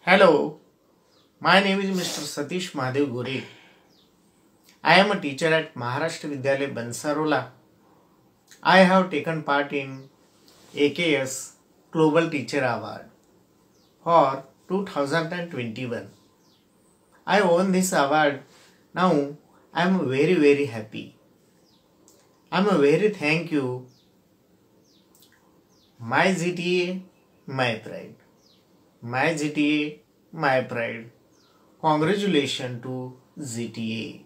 Hello, my name is Mr. S.M.Gore. I am a teacher at Maharashtra Vidyalaya Bansarola. I have taken part in AKS Global Teacher Award for 2021. I won this award. Now I am very happy. I am very thank you. My GTA, my pride. My GTA, my pride. Congratulations to GTA.